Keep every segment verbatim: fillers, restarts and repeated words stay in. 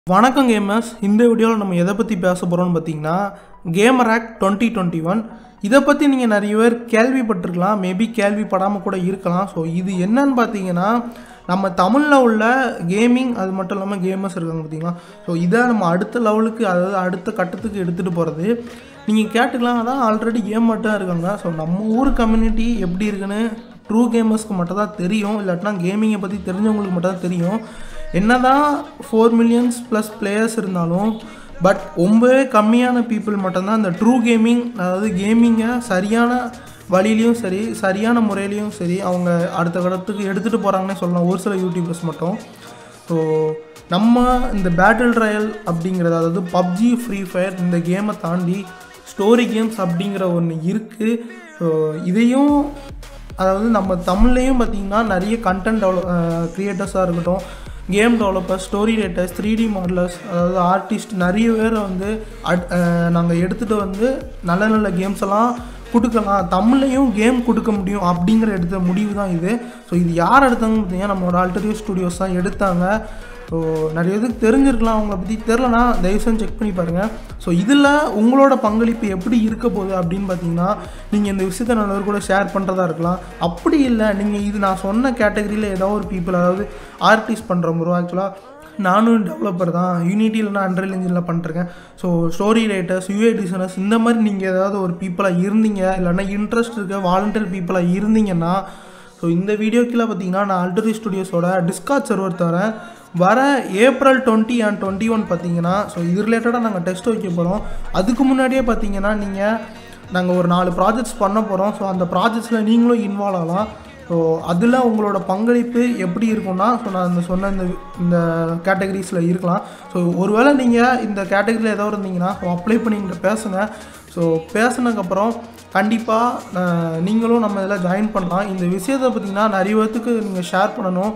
வணக்கம் கேமர்ஸ். இந்த வீடியோவில் நம்ம எதை பற்றி பேச போகிறோம்னு பார்த்தீங்கன்னா gamer act twenty twenty one இதை பற்றி நீங்கள் நிறைய பேர் கேள்விப்பட்டிருக்கலாம், மேபி கேள்விப்படாமல் கூட இருக்கலாம். ஸோ இது என்னன்னு பார்த்தீங்கன்னா நம்ம தமிழில் உள்ள கேமிங் அது மட்டும் இல்லாமல் கேமர்ஸ் இருக்காங்க பார்த்தீங்களா. ஸோ இதை நம்ம அடுத்த லெவலுக்கு, அதாவது அடுத்த கட்டத்துக்கு எடுத்துகிட்டு போகிறது. நீங்கள் கேட்டுக்கலாம், அதான் ஆல்ரெடி கேம் மட்டும் இருக்காங்க. ஸோ நம்ம ஊர் கம்யூனிட்டி எப்படி இருக்குன்னு ட்ரூ கேமர்ஸ்க்கு மட்டும் தான் தெரியும், இல்லாட்டினா கேமிங்கை பற்றி தெரிஞ்சவங்களுக்கு மட்டும் தான் தெரியும். என்னதான் ஃபோர் மில்லியன்ஸ் ப்ளஸ் பிளேயர்ஸ் இருந்தாலும் பட் ரொம்பவே கம்மியான பீப்புள் மட்டும்தான் இந்த ட்ரூ கேமிங், அதாவது கேமிங்கை சரியான வழியிலையும் சரி சரியான முறையிலையும் சரி அவங்க அடுத்த கடத்துக்கு எடுத்துகிட்டு போகிறாங்கன்னே சொல்லலாம், ஒரு சில யூடியூபர்ஸ் மட்டும். ஸோ நம்ம இந்த பேட்டில் ட்ரையல் அப்படிங்கிறது, அதாவது பப்ஜி, ஃப்ரீ ஃபயர் இந்த கேமை தாண்டி ஸ்டோரி கேம்ஸ் அப்படிங்கிற ஒன்று இருக்குது. ஸோ இதையும், அதாவது நம்ம தமிழ்லேயும் பார்த்திங்கன்னா நிறைய கண்டென்ட் டெவலப் க்ரியேட்டர்ஸாக இருக்கட்டும், game developers, story writers, three D modelers, அதாவது ஆர்டிஸ்ட் நிறைய பேர் வந்து அட் நாங்கள் எடுத்துகிட்டு வந்து நல்ல நல்ல கேம்ஸ் எல்லாம் கொடுக்கலாம், தமிழ்லையும் கேம் கொடுக்க முடியும் அப்படிங்கிற எடுத்த முடிவு தான் இது. ஸோ இது யார் எடுத்தாங்கன்னு பார்த்தீங்கன்னா நம்மளோட ஆல்டர்னேட்டிவ் ஸ்டுடியோஸ் தான் எடுத்தாங்க. ஸோ நிறைய இதுக்கு தெரிஞ்சிருக்கலாம், அவங்கள பற்றி தெரிலனா தயவுசெய்து செக் பண்ணி பாருங்கள். ஸோ இதில் உங்களோட பங்களிப்பு எப்படி இருக்க போகுது அப்படின்னு பார்த்தீங்கன்னா, நீங்கள் இந்த விஷயத்தை நல்லவர் கூட ஷேர் பண்ணுறதா இருக்கலாம். அப்படி இல்லை, நீங்கள் இது நான் சொன்ன கேட்டகரியில் ஏதோ ஒரு பீப்புள், அதாவது ஆர்டிஸ்ட் பண்ணுற ப்ரோ, ஆக்சுவலாக நானும் டெவலப்பர் தான், யூனிட்டி இல்லைனா அண்ட்ரியல் இன்ஜினில் பண்ணிருக்கேன். So story writers, UI designers இந்த மாதிரி நீங்கள் ஏதாவது ஒரு பீப்புளாக இருந்தீங்க, இல்லைனா இன்ட்ரெஸ்ட் இருக்க வாலண்டியர் பீப்புளாக இருந்தீங்கன்னா, ஸோ இந்த வீடியோக்கில் பார்த்தீங்கன்னா நான் ஆல்டர்னேட்டிவ் ஸ்டுடியோஸோட டிஸ்கார்ட் சர்வர் தரேன். வர April twenty and twenty one பார்த்தீங்கன்னா, ஸோ இது ரிலேட்டடாக நாங்கள் டெஸ்ட் வைக்க போகிறோம். அதுக்கு முன்னாடியே பார்த்தீங்கன்னா நீங்கள் நாங்கள் ஒரு நாலு ப்ராஜெக்ட்ஸ் பண்ண போகிறோம். ஸோ அந்த ப்ராஜெக்ட்ஸில் நீங்களும் இன்வால்வ் ஆகலாம். ஸோ அதில் உங்களோட பங்களிப்பு எப்படி இருக்குன்னா, ஸோ நான் இந்த சொன்ன இந்த இந்த கேட்டகரிஸில் இருக்கலாம். ஸோ ஒருவேளை நீங்கள் இந்த கேட்டகரியில் ஏதோ இருந்தீங்கன்னா ஸோ அப்ளை பண்ணிங்கிட்ட பேசுங்க. ஸோ பேசுனதுக்கப்புறம் கண்டிப்பாக நீங்களும் நம்ம இதில் ஜாயின் பண்ணலாம். இந்த விஷயத்தை பார்த்திங்கன்னா நிறைய பேர்த்துக்கு நீங்கள் ஷேர் பண்ணணும்.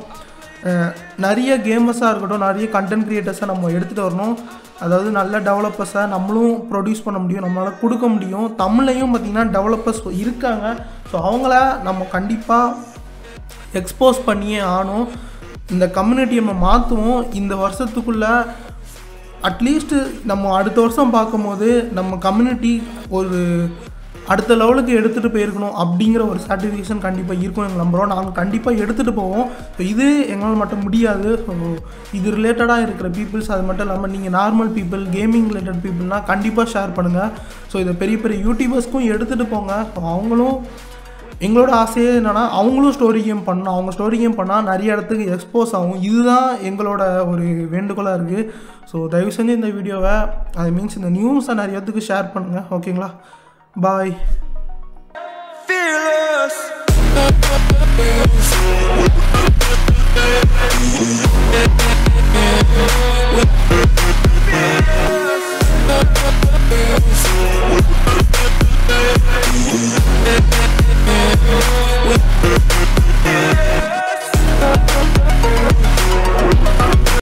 நிறைய கேமர்ஸாக இருக்கட்டும், நிறைய கண்டென்ட் க்ரியேட்டர்ஸை நம்ம எடுத்துகிட்டு வரணும். அதாவது நல்ல டெவலப்பர்ஸை நம்மளும் ப்ரொடியூஸ் பண்ண முடியும், நம்மளால் கொடுக்க முடியும். தமிழ்லையும் பார்த்திங்கன்னா டெவலப்பர்ஸ் இருக்காங்க. ஸோ அவங்கள நம்ம கண்டிப்பாக எக்ஸ்போஸ் பண்ணியே ஆகணும். இந்த கம்யூனிட்டியை நம்ம மாற்றுவோம். இந்த வருஷத்துக்குள்ளே அட்லீஸ்ட்டு நம்ம அடுத்த வருஷம் பார்க்கும்போது நம்ம கம்யூனிட்டி ஒரு அடுத்த லெவலுக்கு எடுத்துகிட்டு போயிருக்கணும் அப்படிங்கிற ஒரு சாட்டிஸ்ஃபேக்ஷன் கண்டிப்பாக இருக்கும் எங்கள் நம்புகிறோம். நாங்கள் கண்டிப்பாக எடுத்துகிட்டு போவோம். ஸோ இது எங்களால் மட்டும் முடியாது. ஸோ இது ரிலேட்டடாக இருக்கிற பீப்புள்ஸ், அது மட்டும் இல்லாமல் நீங்கள் நார்மல் பீப்புள், கேமிங் ரிலேட்டட் பீப்புள்னால் கண்டிப்பாக ஷேர் பண்ணுங்கள். ஸோ இதை பெரிய பெரிய யூடியூபர்ஸ்க்கும் எடுத்துகிட்டு போங்க. ஸோ அவங்களும், எங்களோட ஆசையே என்னென்னா அவங்களும் ஸ்டோரி கேம் பண்ணணும். அவங்க ஸ்டோரி கேம் பண்ணால் நிறைய இடத்துக்கு எக்ஸ்போஸ் ஆகும். இதுதான் எங்களோட ஒரு வேண்டுகோளாக இருக்குது. ஸோ தயவு செஞ்சு இந்த வீடியோவை, அது மீன்ஸ் இந்த நியூஸை நிறைய இடத்துக்கு ஷேர் பண்ணுங்கள். ஓகேங்களா? Bye. Fearless.